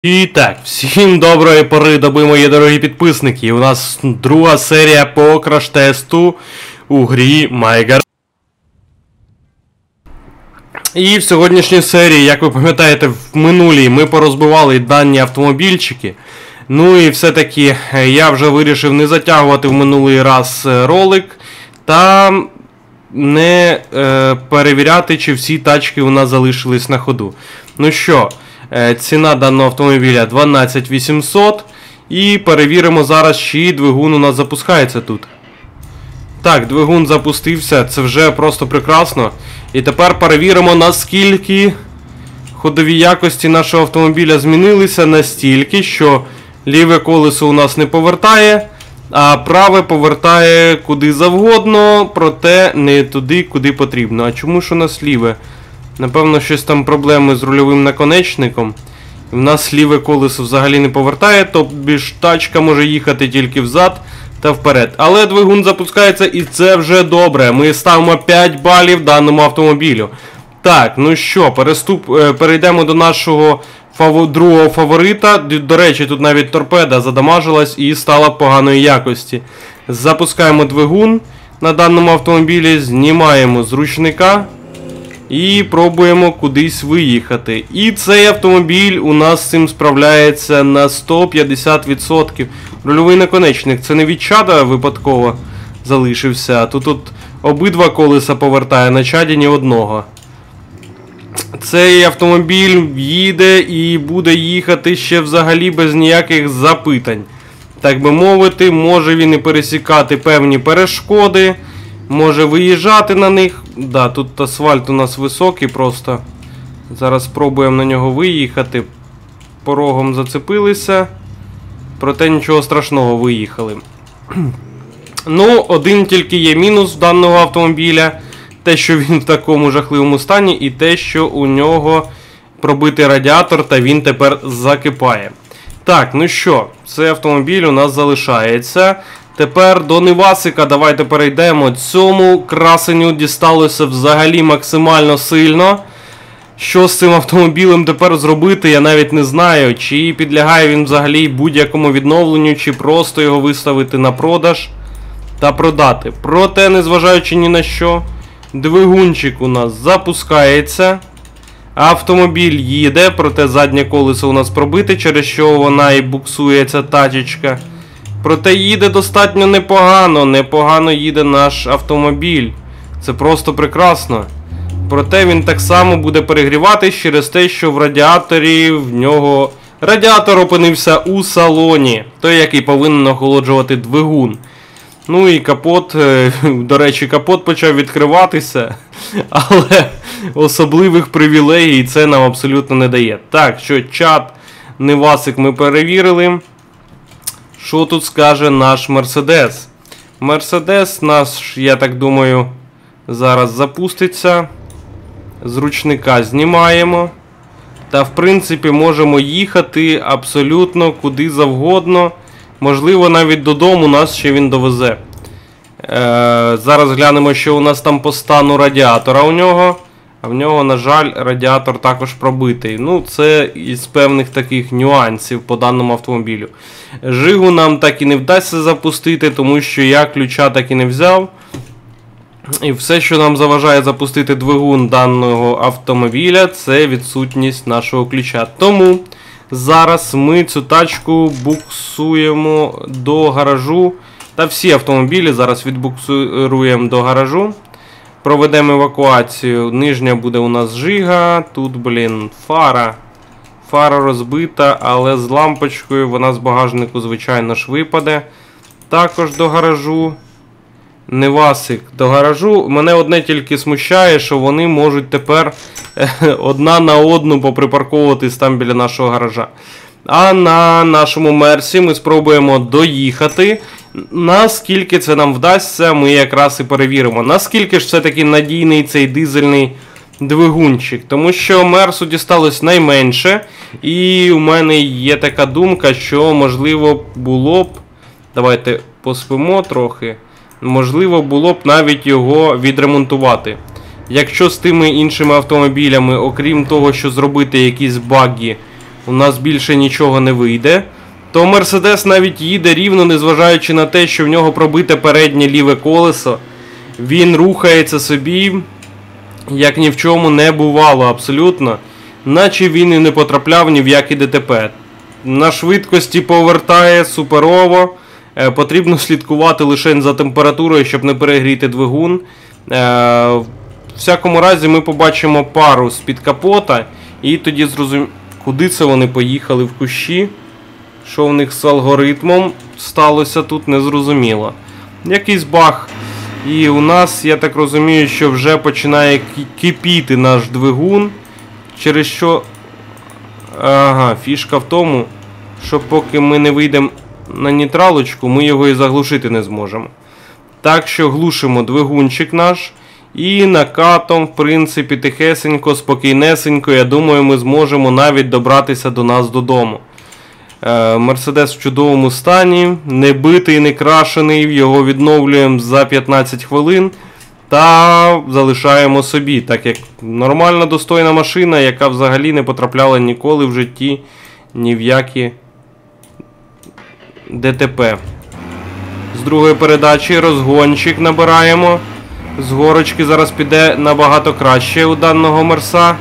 І так, всім доброї пори доби, мої дорогі підписники. У нас друга серія по краш-тесту у грі MyGarage. І в сьогоднішній серії, як ви пам'ятаєте, в минулій ми порозбивали дані автомобільчики. Ну і все-таки я вже вирішив не затягувати в минулий раз ролик та не перевіряти, чи всі тачки у нас залишились на ходу. Ну що, ціна даного автомобіля 12800. І перевіримо зараз, чи двигун у нас запускається тут. Так, двигун запустився, це вже просто прекрасно. І тепер перевіримо, наскільки ходові якості нашого автомобіля змінилися настільки, що ліве колесо у нас не повертає, а праве повертає куди завгодно, проте не туди, куди потрібно. А чому ж у нас ліве? Напевно, щось там проблеми з рульовим наконечником. У нас ліве колесо взагалі не повертає, тобто ж тачка може їхати тільки взад та вперед. Але двигун запускається і це вже добре. Ми ставимо 5 балів даному автомобілю. Так, ну що, перейдемо до нашого другого фаворита. До речі, тут навіть торпеда задамажилась і стала поганої якості. Запускаємо двигун на даному автомобілі, знімаємо з ручника і пробуємо кудись виїхати. І цей автомобіль у нас з цим справляється на 150%. Рульовий наконечник, це не від чада випадково залишився. Тут обидва колеса повертає, на чаді ні одного. Цей автомобіль їде і буде їхати ще взагалі без ніяких запитань. Так би мовити, може він і пересікати певні перешкоди, може виїжджати на них. Да, тут асфальт у нас високий просто. Зараз спробуємо на нього виїхати. Порогом зацепилися. Проте нічого страшного, виїхали. Ну, один тільки є мінус даного автомобіля. Те, що він в такому жахливому стані, і те, що у нього пробитий радіатор, та він тепер закипає. Так, ну що, цей автомобіль у нас залишається. Тепер до Невасика давайте перейдемо. Цьому красеню дісталося взагалі максимально сильно. Що з цим автомобілем тепер зробити, я навіть не знаю. Чи підлягає він взагалі будь-якому відновленню, чи просто його виставити на продаж та продати. Проте, незважаючи ні на що, двигунчик у нас запускається. Автомобіль їде, проте заднє колесо у нас пробите, через що вона і буксує ця тачечка. Проте їде достатньо непогано, непогано їде наш автомобіль. Це просто прекрасно. Проте він так само буде перегріватись через те, що в радіаторі в нього... Радіатор опинився у салоні, той, який повинен охолоджувати двигун. Ну і капот, до речі, капот почав відкриватися, але особливих привілегій це нам абсолютно не дає. Так, що чат Невасик ми перевірили. Що тут скаже наш Мерседес? Мерседес наш, я так думаю, зараз запуститься. З ручника знімаємо. Та в принципі можемо їхати абсолютно куди завгодно. Можливо, навіть додому нас ще він довезе. Зараз глянемо, що у нас там по стану радіатора у нього. А в нього, на жаль, радіатор також пробитий. Ну, це із певних таких нюансів по даному автомобілю. Жигу нам так і не вдасться запустити, тому що я ключа так і не взяв. І все, що нам заважає запустити двигун даного автомобіля, це відсутність нашого ключа. Тому зараз ми цю тачку буксуємо до гаражу. Та всі автомобілі зараз відбуксуємо до гаражу. Проведемо евакуацію. Нижня буде у нас жига. Тут, блін, фара. Фара розбита, але з лампочкою вона з багажнику, звичайно ж, випаде. Також до гаражу. Невасик до гаражу. Мене одне тільки смущає, що вони можуть тепер одна на одну поприпарковуватись там біля нашого гаража. А на нашому Мерсі ми спробуємо доїхати. Наскільки це нам вдасться, ми якраз і перевіримо. Наскільки ж все-таки надійний цей дизельний двигунчик. Тому що Мерсу дісталось найменше. І у мене є така думка, що можливо було б... Давайте поспимо трохи. Можливо було б навіть його відремонтувати. Якщо з тими іншими автомобілями, окрім того, що зробити якісь баги, у нас більше нічого не вийде, то Мерседес навіть їде рівно, незважаючи на те, що в нього пробите переднє ліве колесо. Він рухається собі, як ні в чому не бувало абсолютно, наче він і не потрапляв ні в які ДТП. На швидкості повертає суперово, потрібно слідкувати лише за температурою, щоб не перегріти двигун. В всякому разі ми побачимо пару з-під капота і тоді зрозуміємо, куди це вони поїхали в кущі. Що в них з алгоритмом сталося тут, незрозуміло. Якийсь баг. І у нас, я так розумію, що вже починає кипіти наш двигун. Через що... Ага, фішка в тому, що поки ми не вийдемо на нейтралочку, ми його і заглушити не зможемо. Так що глушимо двигунчик наш. І накатом, в принципі, тихесенько, спокійнесенько, я думаю, ми зможемо навіть добратися до нас додому. Мерседес в чудовому стані, не битий, не крашений, його відновлюємо за 15 хвилин та залишаємо собі, так як нормальна достойна машина, яка взагалі не потрапляла ніколи в житті ні в які ДТП. З другої передачі розгончик набираємо. З горочки зараз піде набагато краще у даного Мерса.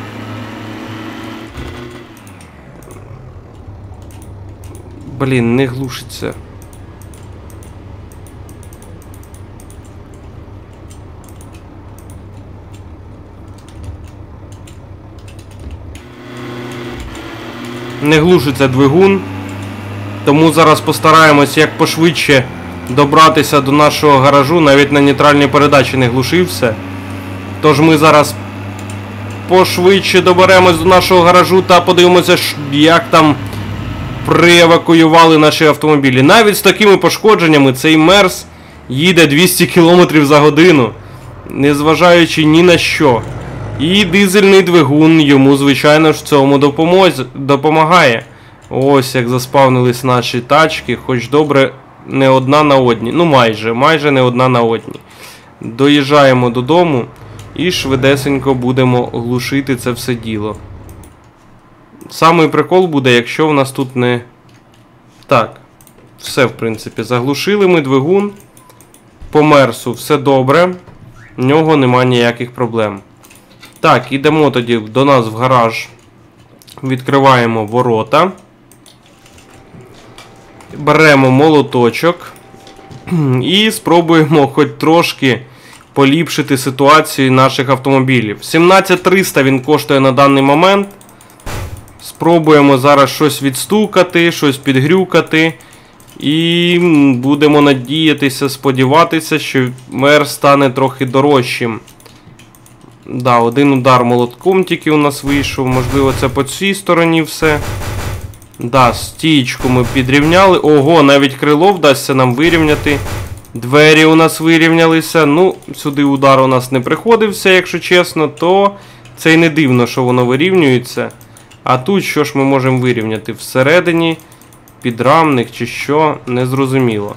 Блін, не глушиться. Не глушиться двигун. Тому зараз постараємось як пошвидше добратися до нашого гаражу. Навіть на нейтральній передачі не глушився. Тож ми зараз пошвидше доберемось до нашого гаражу та подивимося, як там приевакуювали наші автомобілі. Навіть з такими пошкодженнями цей Мерс їде 200 км за годину, незважаючи ні на що. І дизельний двигун йому, звичайно ж, в цьому допомагає. Ось як заспавнились наші тачки, хоч добре не одна на одній. Ну майже не одна на одній. Доїжджаємо додому і швидесенько будемо глушити це все діло. Самий прикол буде, якщо в нас тут не... Так, все, в принципі, заглушили ми двигун. По Мерсу все добре. В нього нема ніяких проблем. Так, ідемо тоді до нас в гараж. Відкриваємо ворота. Беремо молоточок. І спробуємо хоч трошки поліпшити ситуацію наших автомобілів. 17300 він коштує на даний момент. Спробуємо зараз щось відстукати, щось підгрюкати. І будемо надіятися, сподіватися, що Мерс стане трохи дорожчим. Да, один удар молотком тільки у нас вийшов. Можливо, це по цій стороні все. Да, стійку ми підрівняли. Ого, навіть крило вдасться нам вирівняти. Двері у нас вирівнялися. Ну, сюди удар у нас не приходився, якщо чесно, то це й не дивно, що воно вирівнюється. А тут що ж ми можемо вирівняти? Всередині підрамник чи що, незрозуміло.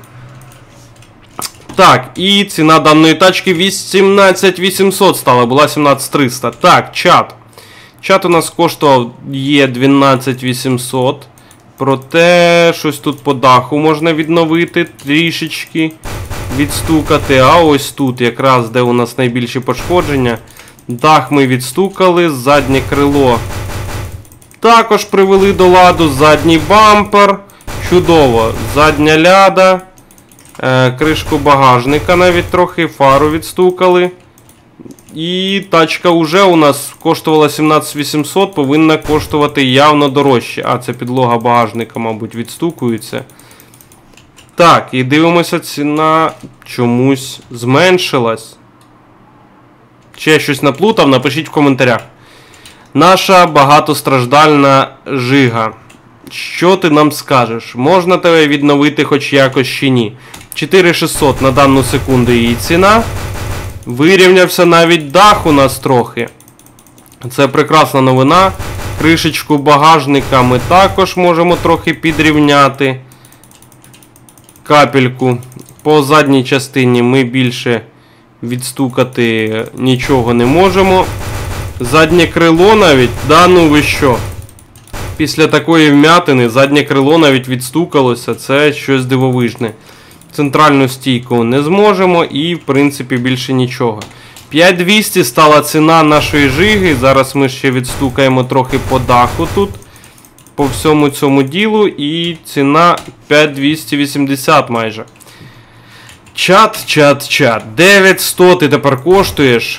Так, і ціна даної тачки 18800 стала, була 17300. Так, чат. Чат у нас коштував є 12800. Проте щось тут по даху можна відновити, трішечки відстукати. А ось тут якраз, де у нас найбільші пошкодження. Дах ми відстукали, заднє крило також привели до ладу, задній бампер. Чудово, задня ляда. Кришку багажника навіть трохи, фару відстукали. І тачка вже у нас коштувала 17800, повинна коштувати явно дорожче. А, це підлога багажника, мабуть, відстукується. Так, і дивимося, ціна чомусь зменшилась. Чи я щось наплутав, напишіть в коментарях. Наша багатостраждальна Жига. Що ти нам скажеш? Можна тебе відновити хоч якось чи ні? 4600 на дану секунду її ціна. Вирівнявся навіть дах у нас трохи. Це прекрасна новина. Кришечку багажника ми також можемо трохи підрівняти. Капельку. По задній частині ми більше відстукати нічого не можемо. Заднє крило навіть, да ну ви що? Після такої вмятини заднє крило навіть відстукалося, це щось дивовижне. Центральну стійку не зможемо і, в принципі, більше нічого. 5200 стала ціна нашої жиги. Зараз ми ще відстукаємо трохи по даху тут. По всьому цьому ділу. І ціна 5280 майже. Чат. 9100 ти тепер коштуєш.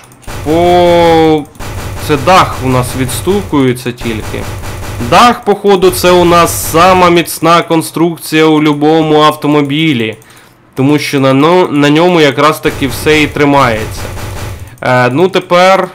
Це дах у нас відстукується тільки. Дах, походу, це у нас сама міцна конструкція у будь-якому автомобілі. Тому що на ньому якраз таки все і тримається. Ну, тепер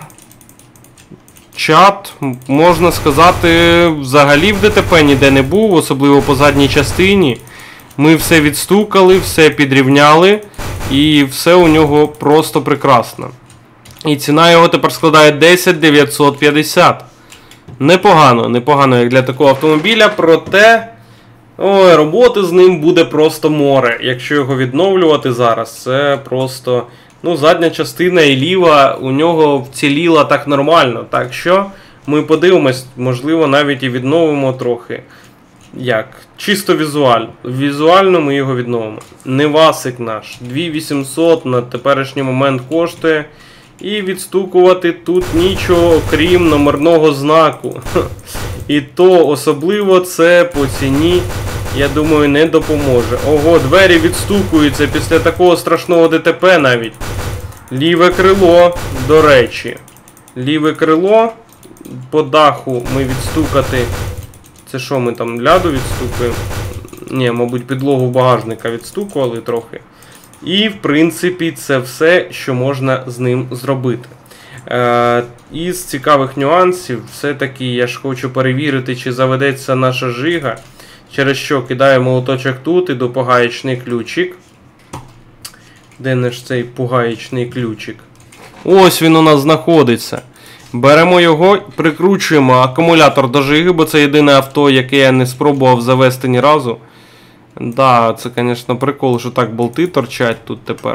чат, можна сказати, взагалі в ДТП ніде не був, особливо по задній частині. Ми все відстукали, все підрівняли, і все у нього просто прекрасно. І ціна його тепер складає 10950. Непогано, як для такого автомобіля, проте роботи з ним буде просто море. Якщо його відновлювати зараз, це просто... Ну, задня частина і ліва у нього вціліла так нормально. Так що ми подивимось, можливо, навіть і відновимо трохи. Як? Чисто візуально ми його відновимо. Невасик наш. 2800 на теперішній момент коштує. І відстукувати тут нічого, крім номерного знаку. І то особливо це по ціні, я думаю, не допоможе. Ого, двері відстукуються після такого страшного ДТП навіть. Ліве крило, до речі. Ліве крило по даху ми відстукати. Це що, ми там ляду відстукуємо? Ні, мабуть, підлогу багажника відстукували трохи. І, в принципі, це все, що можна з ним зробити. Із цікавих нюансів, все-таки я ж хочу перевірити, чи заведеться наша жига. Через що кидаю молоточок тут і до погаєчний ключик. Де наш цей погаєчний ключик? Ось він у нас знаходиться. Беремо його, прикручуємо акумулятор до жиги, бо це єдине авто, яке я не спробував завести ні разу. Да, це, звісно, прикол, що так болти торчать тут тепер.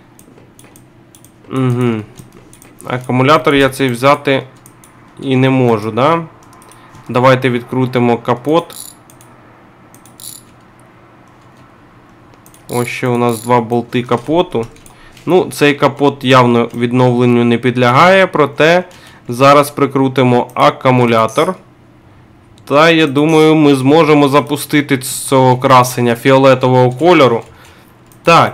Угу. Акумулятор я цей взяти і не можу, да? Давайте відкрутимо капот. Ось ще у нас два болти капоту. Ну, цей капот явно відновленню не підлягає, проте зараз прикрутимо акумулятор. Та, я думаю, ми зможемо запустити з цього красення фіолетового кольору. Так.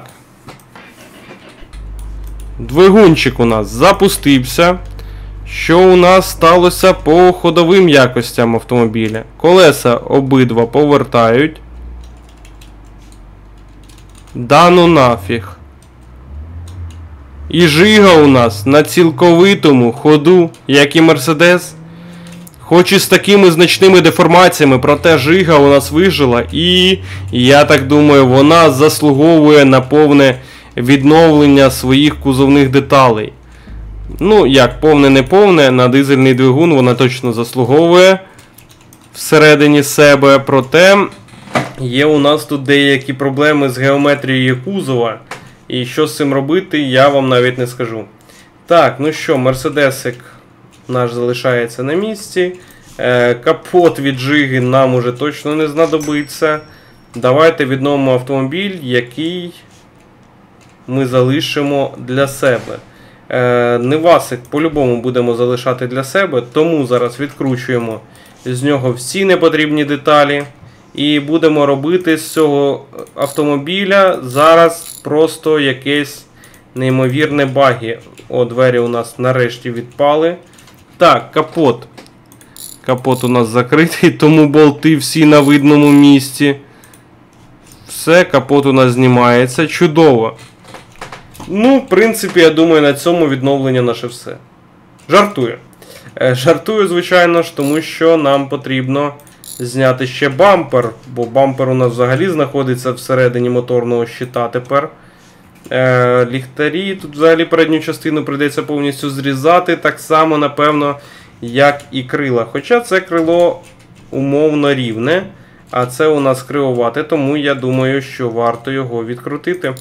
Двигунчик у нас запустився. Що у нас сталося по ходовим якостям автомобіля? Колеса обидва повертають. Да ну нафіг. І жига у нас на цілковитому ходу, як і Мерседес. Хоч і з такими значними деформаціями, проте жига у нас вижила. І, я так думаю, вона заслуговує на повне відновлення своїх кузовних деталей. Ну, як повне-не повне, на дизельний двигун вона точно заслуговує всередині себе. Проте є у нас тут деякі проблеми з геометрією кузова. І що з цим робити, я вам навіть не скажу. Так, ну що, Мерседесик наш залишається на місці. Капот від жиги нам уже точно не знадобиться. Давайте відновимо автомобіль, який ми залишимо для себе. Невасик по-любому будемо залишати для себе, тому зараз відкручуємо з нього всі непотрібні деталі. І будемо робити з цього автомобіля зараз просто якесь неймовірне багі. О, двері у нас нарешті відпали. Так, капот. Капот у нас закритий, тому болти всі на видному місці. Все, капот у нас знімається. Чудово. Ну, в принципі, я думаю, на цьому відновлення наше все. Жартую. Жартую, звичайно ж, тому що нам потрібно зняти ще бампер, бо бампер у нас взагалі знаходиться всередині моторного щита тепер. Ліхтарі, тут взагалі передню частину прийдеться повністю зрізати, так само, напевно, як і крила. Хоча це крило умовно рівне, а це у нас кривовате, тому я думаю, що варто його відкрутити.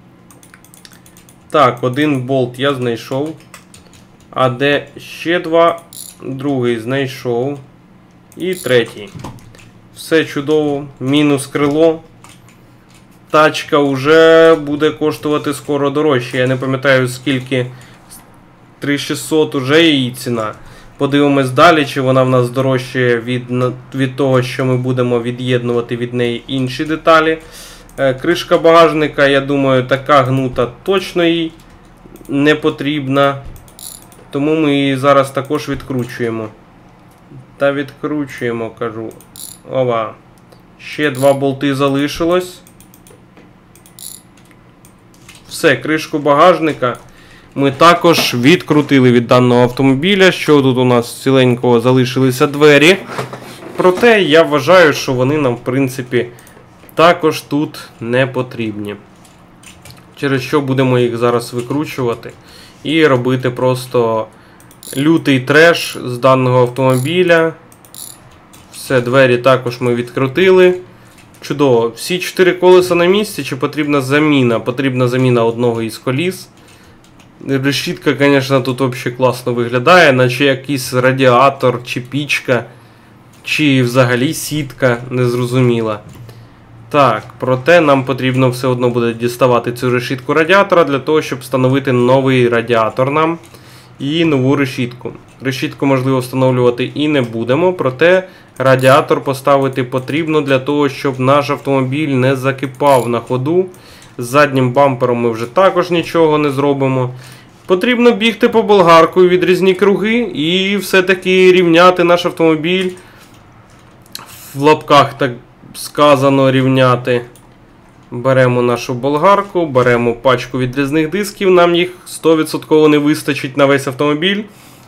Так, один болт я знайшов. А де ще два? Другий знайшов. І третій. Все чудово. Мінус крило. Тачка вже буде коштувати скоро дорожче. Я не пам'ятаю скільки. 3600 уже її ціна. Подивимось далі, чи вона в нас дорожчає від того, що ми будемо від'єднувати від неї інші деталі. Кришка багажника, я думаю, така гнута точно їй не потрібна. Тому ми її зараз також відкручуємо. Та відкручуємо, кажу. Ова. Ще 2 болти залишилось. Все, кришку багажника ми також відкрутили від даного автомобіля. Що тут у нас ціленького залишилися двері. Проте я вважаю, що вони нам, в принципі, також тут не потрібні. Через що будемо їх зараз викручувати і робити просто лютий треш з даного автомобіля. Все, двері також ми відкрутили. Чудово. Всі 4 колеса на місці, чи потрібна заміна? Потрібна заміна одного із коліс. Решітка, звісно, тут взагалі класно виглядає, наче якийсь радіатор, чи пічка, чи взагалі сітка, незрозуміла. Так, проте нам потрібно все одно буде діставати цю решітку радіатора для того, щоб встановити новий радіатор нам і нову решітку. Решітку можливо встановлювати і не будемо, проте радіатор поставити потрібно для того, щоб наш автомобіль не закипав на ходу. З заднім бампером ми вже також нічого не зробимо. Потрібно бігти по болгарку, відрізні круги і все-таки рівняти наш автомобіль. В лапках так сказано рівняти. Беремо нашу болгарку, беремо пачку відрізних дисків, нам їх 100% не вистачить на весь автомобіль.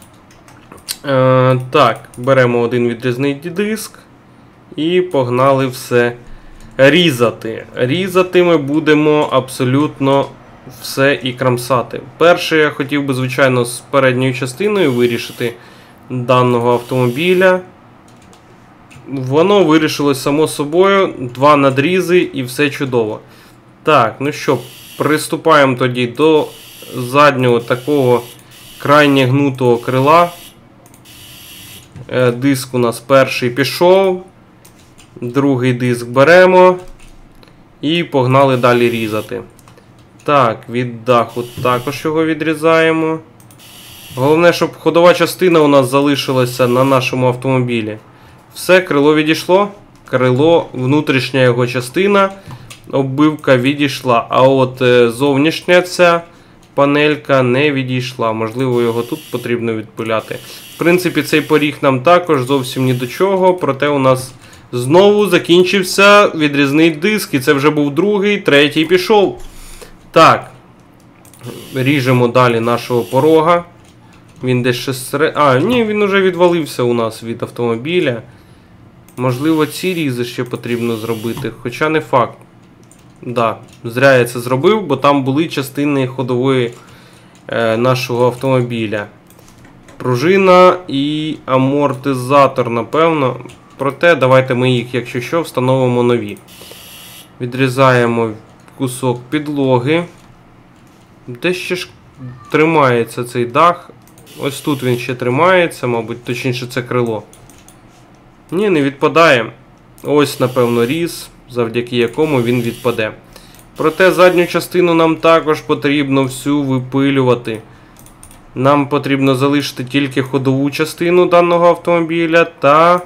Так, беремо один відрізний диск і погнали все різати. Різати ми будемо абсолютно все і крамсати. Перше, я хотів би, звичайно, з передньою частиною вирішити даного автомобіля. Воно вирішилось само собою, 2 надрізи і все чудово. Так, ну що, приступаємо тоді до заднього такого крайне гнутого крила. Диск у нас перший пішов, другий диск беремо і погнали далі різати. Так, від даху також його відрізаємо. Головне, щоб ходова частина у нас залишилася на нашому автомобілі. Все, крило відійшло. Крило, внутрішня його частина, оббивка відійшла. А от зовнішня ця панелька не відійшла. Можливо, його тут потрібно відпиляти. В принципі, цей поріг нам також зовсім ні до чого. Проте у нас знову закінчився відрізний диск. І це вже був другий, третій пішов. Так. Ріжемо далі нашого порога. Він десь ще ні, він вже відвалився у нас від автомобіля. Можливо, ці різи ще потрібно зробити, хоча не факт. Да, зря я це зробив, бо там були частини ходової нашого автомобіля. Пружина і амортизатор, напевно. Проте, давайте ми їх, якщо що, встановимо нові. Відрізаємо кусок підлоги. Де ще ж тримається цей дах? Ось тут він ще тримається, мабуть, точніше це крило. Ні, не відпадає. Ось, напевно, різ, завдяки якому він відпаде. Проте задню частину нам також потрібно всю випилювати. Нам потрібно залишити тільки ходову частину даного автомобіля та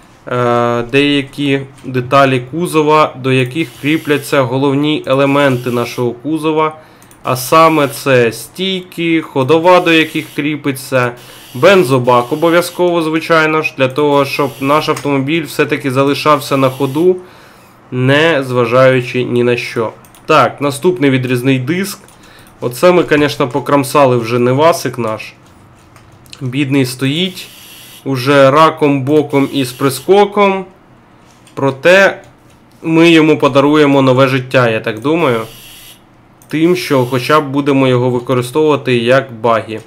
деякі деталі кузова, до яких кріпляться головні елементи нашого кузова. А саме це стійки, ходова, до яких кріпиться, бензобак обов'язково, звичайно ж, для того, щоб наш автомобіль все-таки залишався на ходу, не зважаючи ні на що. Так, наступний відрізний диск. Оце ми, звісно, покрамсали вже невасик наш. Бідний стоїть, уже раком, боком і з прискоком. Проте ми йому подаруємо нове життя, я так думаю. Тим, що хоча б будемо його використовувати як багі.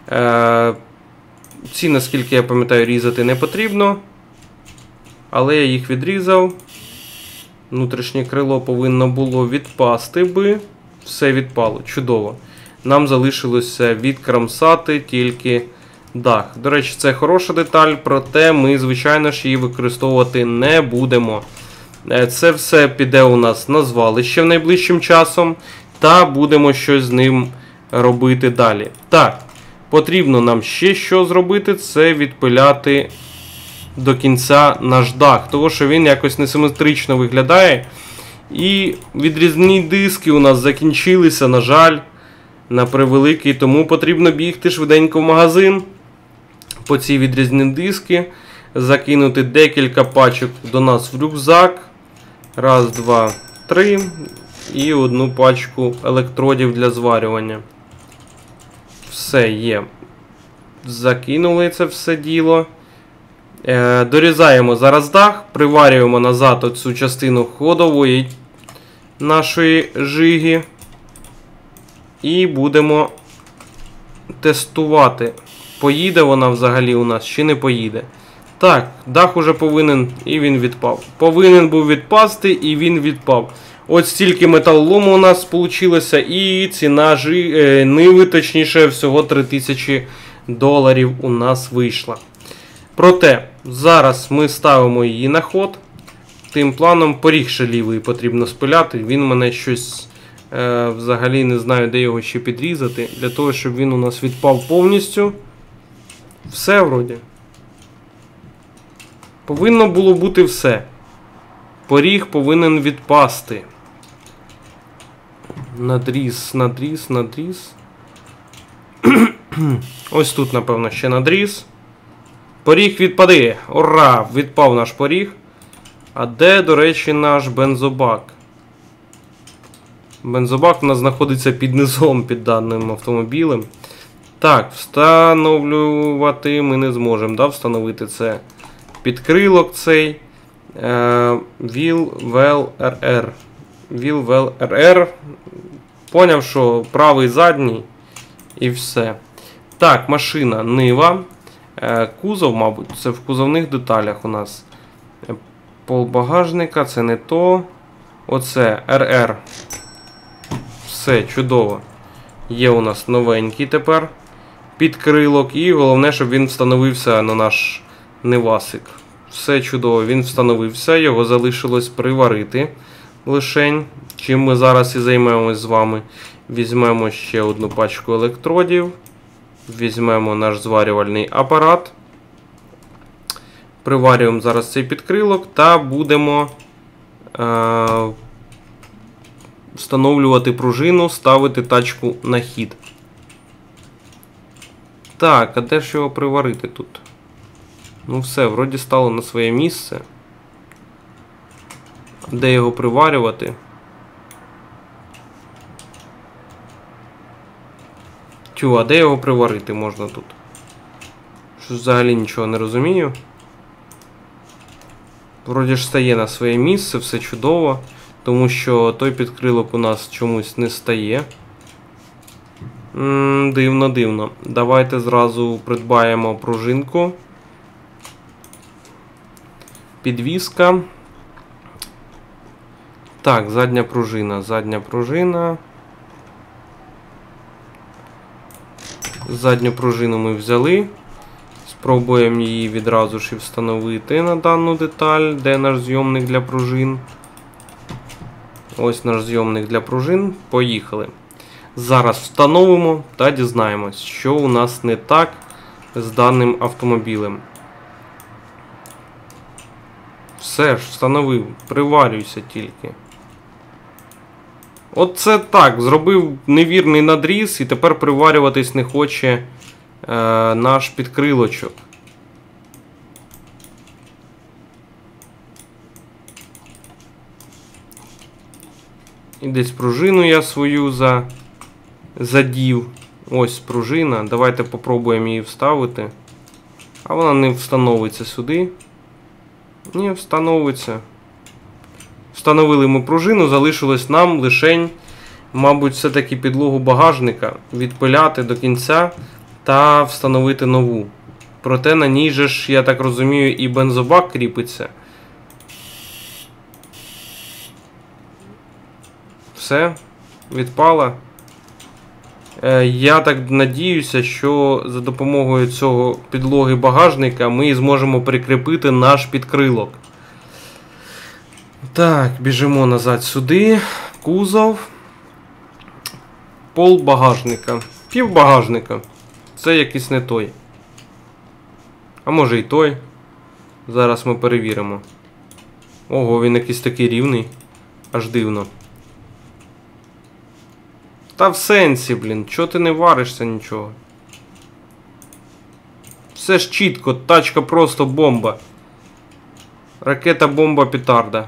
Ці, наскільки я пам'ятаю, різати не потрібно. Але я їх відрізав. Внутрішнє крило повинно було відпасти би. Все відпало. Чудово. Нам залишилося відкрамсати тільки дах. До речі, це хороша деталь, проте ми, звичайно ж, її використовувати не будемо. Це все піде у нас на звалище в найближчим часом, та будемо щось з ним робити далі. Так, потрібно нам ще що зробити, це відпиляти до кінця наш дах, тому що він якось несиметрично виглядає. І відрізні диски у нас закінчилися, на жаль, на превеликий, тому потрібно бігти швиденько в магазин по ці відрізні диски, закинути декілька пачок до нас в рюкзак. Раз, два, три. І одну пачку електродів для зварювання. Все є. Закинули це все діло. Дорізаємо зараз дах, приварюємо назад оцю частину ходової нашої жиги. І будемо тестувати, поїде вона взагалі у нас чи не поїде. Так, дах уже повинен, і він відпав. Повинен був відпасти, і він відпав. От стільки металолому у нас вийшло, і ціна ниви, точніше, всього $3000 у нас вийшла. Проте, зараз ми ставимо її на ход. Тим планом поріг ще лівий потрібно спиляти. Він мене щось, взагалі не знаю, де його ще підрізати. Для того, щоб він у нас відпав повністю. Все вроді. Повинно було бути все. Поріг повинен відпасти. Надріз, надріз, надріз. Ось тут, напевно, ще надріз. Поріг відпаде. Ура! Відпав наш поріг. А де, до речі, наш бензобак? Бензобак у нас знаходиться під низом, під даним автомобілем. Так, встановлювати ми не зможемо, да, встановити це. Підкрилок цей. Wheel RR. Wheel RR. Поняв, що правий задній. І все. Так, машина Нива. Кузов, мабуть, це в кузовних деталях у нас. Пол багажника, це не то. Оце RR. Все, чудово. Є у нас новенький тепер підкрилок. І головне, щоб він встановився на наш Нивасик. Все чудово, він встановився. Його залишилось приварити лишень. Чим ми зараз і займемось з вами. Візьмемо ще одну пачку електродів. Візьмемо наш зварювальний апарат. Приварюємо зараз цей підкрилок та будемо встановлювати пружину, ставити тачку на хід. Так, а де ж його приварити тут? Ну все, вроді стало на своє місце. Де його приварювати? Тю, а де його приварити можна тут? Що взагалі нічого не розумію. Вроді ж стає на своє місце, все чудово. Тому що той підкрилок у нас чомусь не стає. Дивно, дивно. Давайте зразу придбаємо пружинку. Підвіска. Так, задня пружина. Задня пружина. Задню пружину ми взяли. Спробуємо її відразу ж і встановити на дану деталь. Де наш зйомник для пружин? Ось наш зйомник для пружин. Поїхали. Зараз встановимо та дізнаємось, що у нас не так з даним автомобілем. Все ж, встановив. Приварюйся тільки. Оце так. Зробив невірний надріз і тепер приварюватись не хоче наш підкрилочок. І десь пружину я свою задів. Ось пружина. Давайте попробуємо її вставити. А вона не встановиться сюди. Ні, встановиться. Встановили ми пружину, залишилось нам лишень, мабуть, все-таки підлогу багажника відпиляти до кінця та встановити нову. Проте на ній же ж, я так розумію, і бензобак кріпиться. Все, відпала. Я так надіюся, що за допомогою цього підлоги багажника ми зможемо прикріпити наш підкрилок. Так, біжимо назад сюди. Кузов. Пол багажника. Пів багажника. Це якийсь не той. А може і той. Зараз ми перевіримо. Ого, він якийсь такий рівний. Аж дивно. Та в сенсі, блін, чого ти не варишся нічого? Все ж чітко, тачка просто бомба. Ракета, бомба, петарда.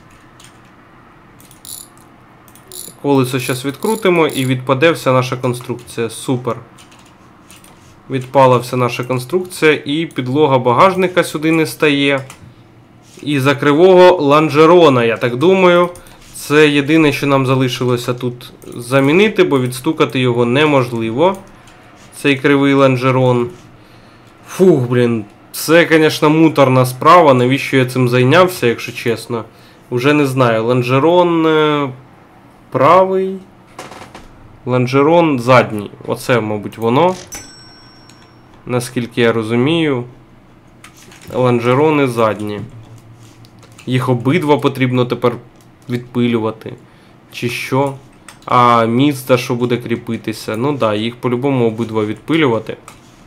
Колесо зараз відкрутимо і відпаде вся наша конструкція. Супер. Відпала вся наша конструкція і підлога багажника сюди не стає. І за кривого лонжерона, я так думаю, це єдине, що нам залишилося тут замінити, бо відстукати його неможливо. Цей кривий лонжерон. Фух, блін, це, звісно, муторна справа, навіщо я цим зайнявся, якщо чесно. Уже не знаю, лонжерон правий, лонжерон задній. Оце, мабуть, воно. Наскільки я розумію, лонжерони задні. Їх обидва потрібно тепер відпилювати. Чи що? А міста, що буде кріпитися? Ну да, їх по-любому обидва відпилювати.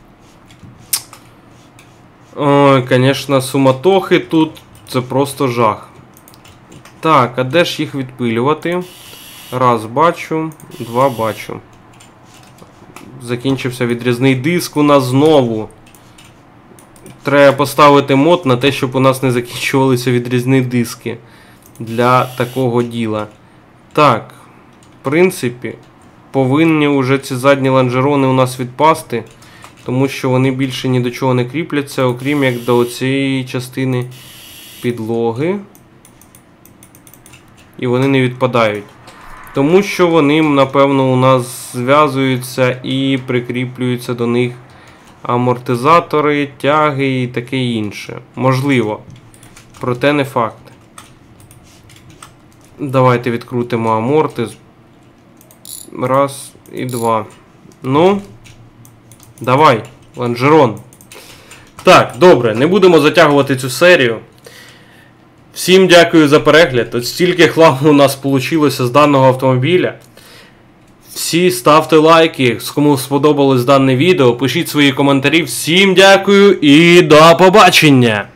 Ой, звісно, суматохи тут. Це просто жах. Так, а де ж їх відпилювати? Раз бачу, два бачу. Закінчився відрізний диск у нас знову. Треба поставити мод на те, щоб у нас не закінчувалися відрізні диски. Для такого діла. Так, в принципі, повинні вже ці задні лонжерони у нас відпасти. Тому що вони більше ні до чого не кріпляться, окрім як до цієї частини підлоги. І вони не відпадають. Тому що вони, напевно, у нас зв'язуються і прикріплюються до них амортизатори, тяги і таке інше. Можливо. Проте не факт. Давайте відкрутимо аморти. Раз і два. Ну, давай, лонжерон. Так, добре, не будемо затягувати цю серію. Всім дякую за перегляд. От стільки хламу у нас вийшло з даного автомобіля. Всі ставте лайки, кому сподобалось дане відео, пишіть свої коментарі. Всім дякую і до побачення!